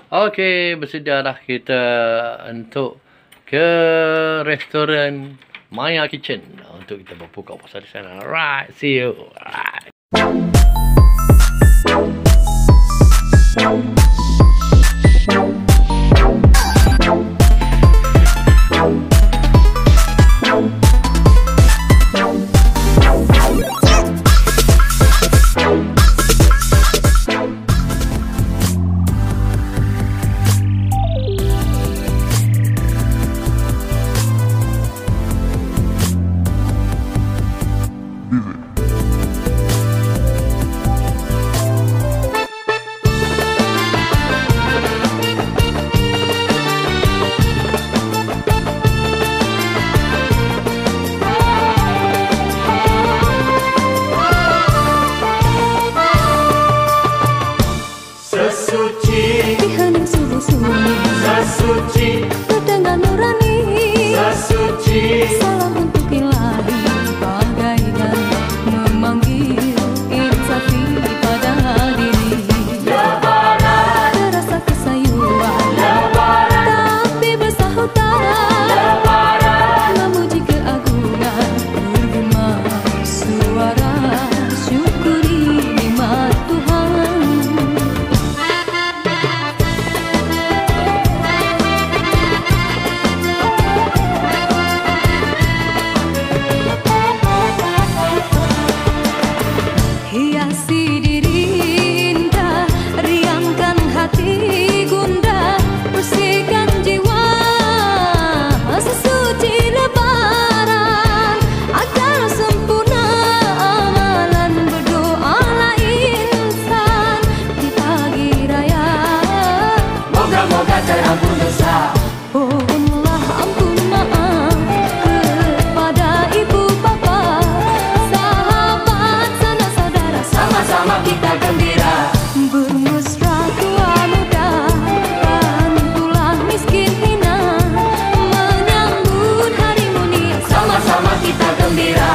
Okey, bersedialah kita untuk ke restoran Maya Kitchen untuk kita berbuka puasa di sana. Alright, see you. Alright. Sesuci, berdengar nurani. Sesuci, salam untuk ilahi, bagaikan memanggil insafi pada diri. Lebaran, terasa kesayuan. Lebaran, tapi bersahutan. Lebaran, memuji keagungan, bergema suara syukuri nikmat Tuhan. Hiasi diri indah, riangkan hati gundah, bersihkan jiwa, sesuci lebaran, agar sempurna amalan, berdoalah insan di pagi raya. Moga-moga terampun dosa. Mohonlah ampun maaf kepada ibu bapa, sahabat sanak saudara, sama-sama kita gembira. Bermesra tua muda, bantulah miskin hina, menyambut hari mulia, sama-sama kita gembira.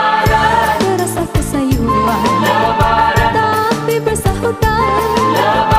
Lebaran, terasa kesayuan. Lebaran, tapi bersahutan. Lebaran.